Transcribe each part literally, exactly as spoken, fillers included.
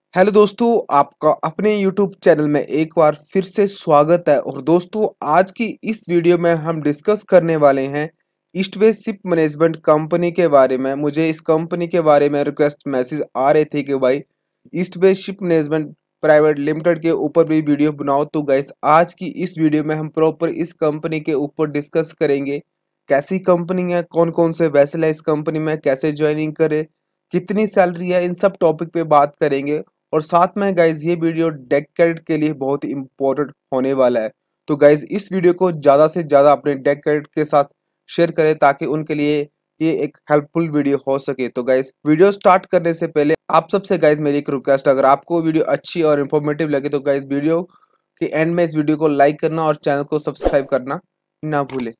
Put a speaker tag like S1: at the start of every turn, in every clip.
S1: Hello दोस्तों, आपका अपने यूट्यूब चैनल में एक बार फिर से स्वागत है। और दोस्तों, आज की इस वीडियो में हम डिस्कस करने वाले हैं ईस्टवे शिप मैनेजमेंट कंपनी के बारे में। मुझे इस कंपनी के बारे में रिक्वेस्ट मैसेज आ रहे थे कि भाई Eastway ship management private limited के ऊपर भी वीडियो बनाओ। तो गाइस, आज की इस वीडियो में हम प्रॉपर इस कंपनी के ऊपर डिस्कस करेंगे। कैसी कंपनी है, कौन कौन से वैसल है इस कंपनी में, कैसे ज्वाइनिंग करे, कितनी सैलरी है, इन सब टॉपिक पे बात करेंगे। और साथ में गाइज ये वीडियो डेक कैडेट के लिए बहुत ही इंपॉर्टेंट होने वाला है। तो गाइज इस वीडियो को ज़्यादा से ज़्यादा अपने डेक कैडेट के साथ शेयर करें ताकि उनके लिए ये एक हेल्पफुल वीडियो हो सके। तो गाइज वीडियो स्टार्ट करने से पहले आप सबसे गाइज मेरी एक रिक्वेस्ट, अगर आपको वीडियो अच्छी और इन्फॉर्मेटिव लगे तो गाइज वीडियो के एंड में इस वीडियो को लाइक करना और चैनल को सब्सक्राइब करना ना भूलें।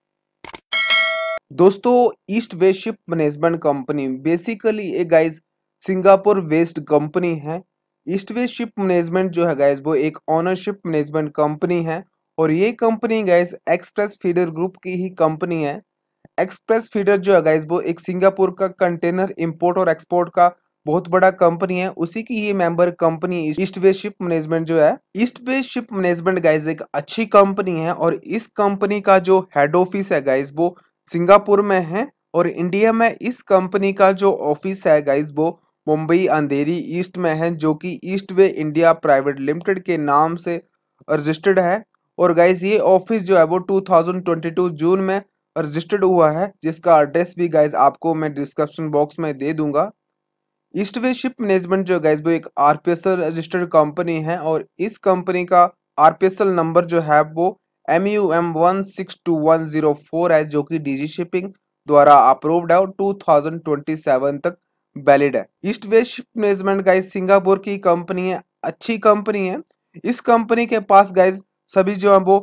S1: दोस्तों, East Way ship management company basically एक गाइज सिंगापुर बेस्ड कंपनी है। ईस्ट वे शिप मैनेजमेंट जो है गाइज वो एक ओनरशिप मैनेजमेंट कंपनी है। और ये company guys express feeder group की ही कंपनी है। एक्सप्रेस फीडर जो है गाइज वो एक सिंगापुर का कंटेनर इंपोर्ट और एक्सपोर्ट का बहुत बड़ा कंपनी है। उसी की ये member company East Way ship management जो है। East Way ship Management guys एक अच्छी कंपनी है और इस कंपनी का जो हेड ऑफिस है गाइज वो सिंगापुर में है। और इंडिया में इस कंपनी का जो ऑफिस है गाइज वो मुंबई अंधेरी ईस्ट में है, जो कि East Way India Private limited के नाम से रजिस्टर्ड है। और गाइज ये ऑफिस जो है वो दो हज़ार बाईस जून में रजिस्टर्ड हुआ है, जिसका एड्रेस भी गाइज आपको मैं डिस्क्रिप्शन बॉक्स में दे दूंगा। ईस्ट वे शिप मैनेजमेंट जो गाइज वो एक आरपीएसएल रजिस्टर्ड कंपनी है और इस कंपनी का आरपीएसएल नंबर जो है वो M U M one six two one zero four है, जो कि डीजी शिपिंग द्वारा अप्रूव्ड है और दो हज़ार सत्ताईस तक वैलिड है। East Way ship Management guys Singapore की कंपनी है, अच्छी कंपनी है। इस कंपनी के पास गाइज सभी जो है वो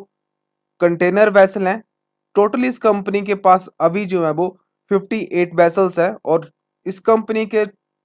S1: कंटेनर वेसल हैं। टोटल इस कंपनी के पास अभी जो है वो अट्ठावन वेसल्स है और इस कंपनी के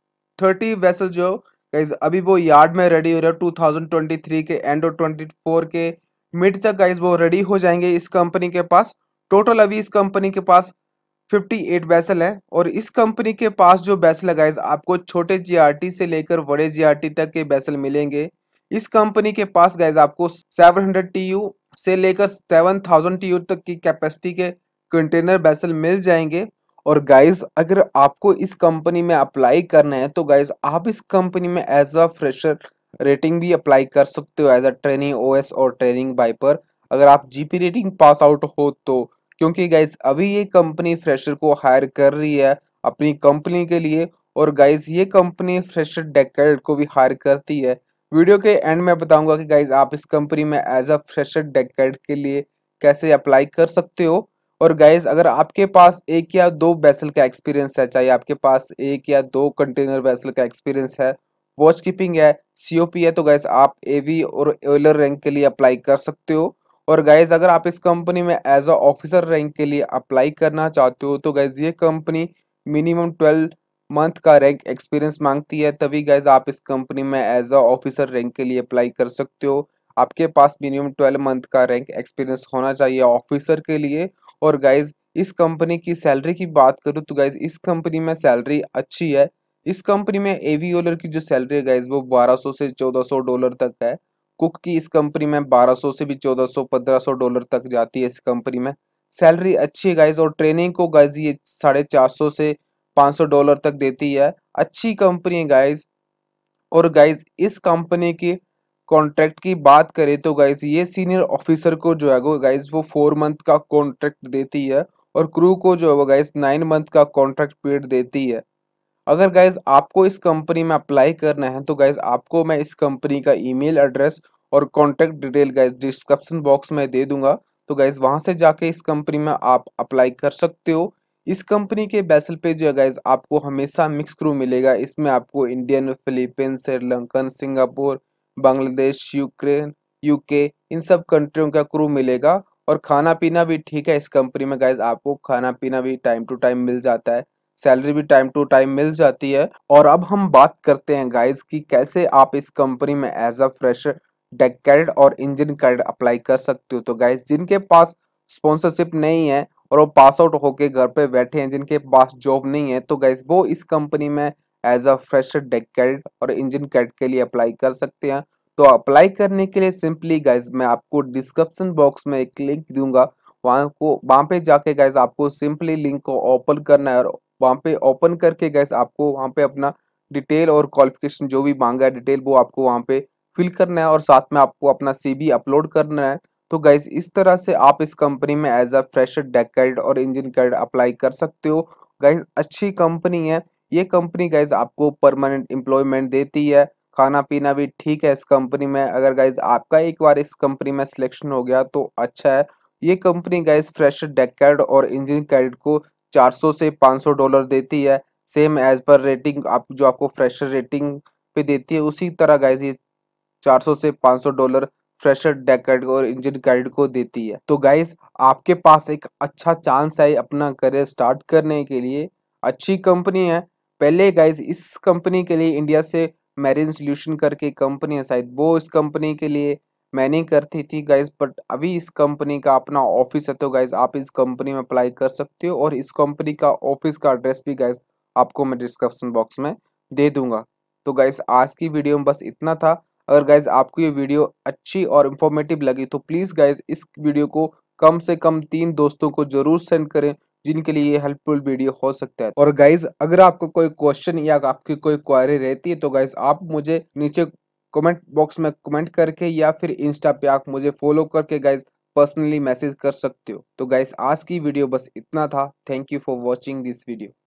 S1: तीस वेसल जो गाइज अभी वो यार्ड में रेडी हो रहा है। दो हज़ार तेईस के एंड और चौबीस के मिड तक गाइज वो रेडी हो जाएंगे इस कंपनी के पास। टोटल अभी इस कंपनी के पास अट्ठावन वेसल है और इस कंपनी के पास जो वेसल है गाइज आपको छोटे जीआरटी से लेकर बड़े जीआरटी तक के वेसल मिलेंगे। इस कंपनी के पास गाइज आपको सात सौ टीयू से लेकर सात हज़ार टीयू तक की कैपेसिटी के कंटेनर वेसल मिल जाएंगे। और गाइज अगर आपको इस कंपनी में अप्लाई करना है तो गाइज आप इस कंपनी में एज अ फ्रेशर रेटिंग भी अप्लाई कर सकते हो, एज अ ट्रेनिंग ओएस और ट्रेनिंग वाइपर, अगर आप जीपी रेटिंग पास आउट हो तो। क्योंकि गाइज अभी ये कंपनी फ्रेशर को हायर कर रही है अपनी कंपनी के लिए। और गाइज ये कंपनी फ्रेशर डेकैडेट को भी हायर करती है। वीडियो के एंड में बताऊंगा कि गाइज आप इस कंपनी में एज अ फ्रेशर डेकैडेट के लिए कैसे अप्लाई कर सकते हो। और गाइज अगर आपके पास एक या दो वेसल का एक्सपीरियंस है, चाहे आपके पास एक या दो कंटेनर वेसल का एक्सपीरियंस है, वॉच कीपिंग है, सीओपी है, तो गाइज आप एवी और ओइलर रैंक के लिए अप्लाई कर सकते हो। और गाइज अगर आप इस कंपनी में एज अ ऑफिसर रैंक के लिए अप्लाई करना चाहते हो तो गाइज ये कंपनी मिनिमम ट्वेल्व मंथ का रैंक एक्सपीरियंस मांगती है, तभी गाइज आप इस कंपनी में एज अ ऑफिसर रैंक के लिए अप्लाई कर सकते हो। आपके पास मिनिमम ट्वेल्व मंथ का रैंक एक्सपीरियंस होना चाहिए ऑफिसर के लिए। और गाइज इस कंपनी की सैलरी की बात करूँ तो गाइज इस कंपनी में सैलरी अच्छी है। इस कंपनी में एवियोलर की जो सैलरी है गाइज वो बारह सौ से चौदह सौ डॉलर तक है। कुक की इस कंपनी में बारह सौ से भी चौदह सौ पंद्रह सौ डॉलर तक जाती है इस कंपनी में। सैलरी अच्छी है गाइज और ट्रेनिंग को गाइज ये साढ़े चार सौ से पाँच सौ डॉलर तक देती है। अच्छी कंपनी है गाइज। और गाइज इस कंपनी की कॉन्ट्रैक्ट की बात करें तो गाइज ये सीनियर ऑफिसर को जो है वो गाइज वो फोर मंथ का कॉन्ट्रैक्ट देती है और क्रू को जो है वो गाइज नाइन मंथ का कॉन्ट्रैक्ट पीरियड देती है। अगर गाइज आपको इस कंपनी में अप्लाई करना है तो गाइज आपको मैं इस कंपनी का ईमेल एड्रेस और contact detail guys description box में दे दूंगा। तो गाइज वहां से जाके इस कंपनी में आप अप्लाई कर सकते हो। इस कंपनी के बेसल पे जो है गाइज आपको हमेशा मिक्स क्रू मिलेगा। इसमें आपको Indian, Philippines, Sri Lankan, Singapore, Bangladesh, Ukraine, UK, इन सब कंट्रियों का क्रू मिलेगा। और खाना पीना भी ठीक है इस कंपनी में गाइज, आपको खाना पीना भी टाइम टू टाइम मिल जाता है, सैलरी भी टाइम टू टाइम मिल जाती है। और अब हम बात करते हैं गाइज कि कैसे आप इस कंपनी में as a fresher deck cadet और इंजन कैडेट अप्लाई कर सकते हो। तो गाइज जिनके पास स्पॉन्सरशिप नहीं है और वो पास आउट होके घर पे बैठे हैं, जिनके पास जॉब नहीं है, तो गाइज वो इस कंपनी में as a fresher deck cadet और इंजन कैडेट के लिए अप्लाई कर सकते हैं। तो अप्लाई करने के लिए सिंपली गाइज मैं आपको डिस्क्रिप्शन बॉक्स में एक लिंक दूंगा, वहाँ को वहाँ पे जाके गाइज आपको सिंपली लिंक को ओपन करना है और वहाँ पे ओपन करके गाइज आपको वहाँ पे अपना डिटेल और क्वालिफिकेशन जो भी मांगा है डिटेल वो आपको वहाँ पे फिल करना है और साथ में आपको अपना सीवी अपलोड करना है। तो गाइज इस तरह से आप इस कंपनी में as a fresher deck cadet और इंजन कैडेट अप्लाई कर सकते हो। गाइज अच्छी कंपनी है ये कंपनी, गाइज आपको परमानेंट एम्प्लॉयमेंट देती है, खाना पीना भी ठीक है इस कंपनी में। अगर गाइज आपका एक बार इस कंपनी में सिलेक्शन हो गया तो अच्छा है। ये company guys fresher deck cadet और इंजन कैडेट को चार सौ से पाँच सौ डॉलर देती है, सेम एज पर रेटिंग आप जो आपको फ्रेशर रेटिंग पे देती है उसी तरह गाइज ये चार सौ से पाँच सौ डॉलर फ्रेशर डेक कैडेट और इंजन कैडेट को देती है। तो गाइज आपके पास एक अच्छा चांस है अपना करियर स्टार्ट करने के लिए, अच्छी कंपनी है। पहले गाइज इस कंपनी के लिए इंडिया से मैरिन सोल्यूशन करके कंपनी है, शायद वो इस कंपनी के लिए मैंने करती थी गाइज, बट अभी इस कंपनी का अपना ऑफिस है। तो गाइज आप इस कंपनी में अप्लाई कर सकते हो और इस कंपनी का ऑफिस का एड्रेस भी गाइज आपको मैं डिस्क्रिप्शन बॉक्स में दे दूंगा। तो गाइज आज की वीडियो में बस इतना था। अगर गाइज आपको ये वीडियो अच्छी और इन्फॉर्मेटिव लगी तो प्लीज़ गाइज इस वीडियो को कम से कम तीन दोस्तों को जरूर सेंड करें जिनके लिए ये हेल्पफुल वीडियो हो सकता है। और गाइज अगर आपको कोई क्वेश्चन या आपकी कोई क्वेरी रहती है तो गाइज आप मुझे नीचे कमेंट बॉक्स में कमेंट करके या फिर इंस्टा पे आप मुझे फॉलो करके गाइज पर्सनली मैसेज कर सकते हो। तो गाइज आज की वीडियो बस इतना था। Thank you for watching this video.